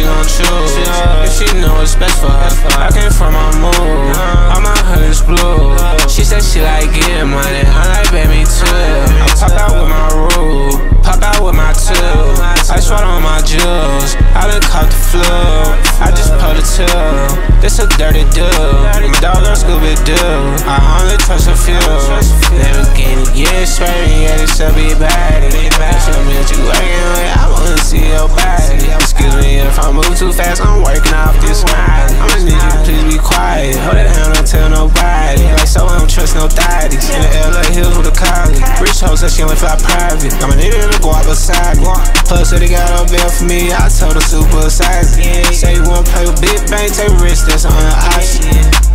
gon' choose. If she know what's best for her, I came from my mood. All my hood is blue. She said she like getting money, I like baby too. I pop out with my rule, pop out with my two. Ice water on my jewels, I done caught the flu. I just pulled a two, this a dirty dude. My dog girl Scooby-Doo, I only trust a few. Never getting get straight, yeah, this should be bad. Show me what you working with, I wanna see your body. Excuse me if I move too fast, I'm working off this smile. I'ma need you to please be quiet, hold it down, don't tell nobody. Like so I don't trust no thotties. In the LA hills with a collie. Rich hoe said she only fly private, I'ma need her to go out beside me. Plus said he got a bill for me, I told her super size. Say you wanna play with big bang, take risks, that's on the option.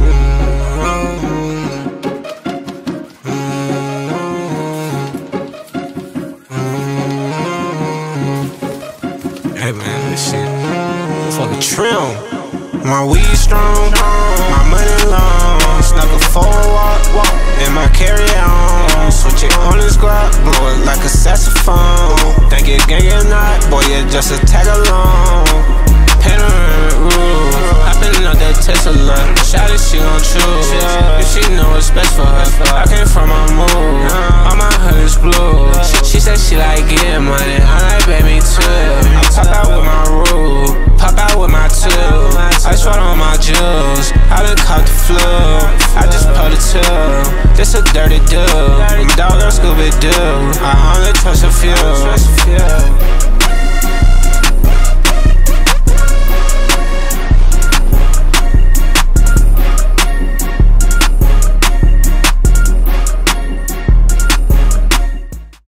Hey man, this shit fucking trim. My weed strong, my money long. Snuck a forward walk, and my carry on. Switch it on this Glock, blow it like a saxophone. Think it gang or not, boy, you just a tag along. Panoramic roof, I been out that Tesla. Shawty, she gon' choose. If she know what's best for her, I came from my mood. All my hood is blue. She said she like getting money, I like baby too. I pop out with my rule, pop out with my two. Ice water on my jewels, I done caught the flu. I just pulled a two, this a dirty dude. My dog girl Scooby-Doo, I only trust a few.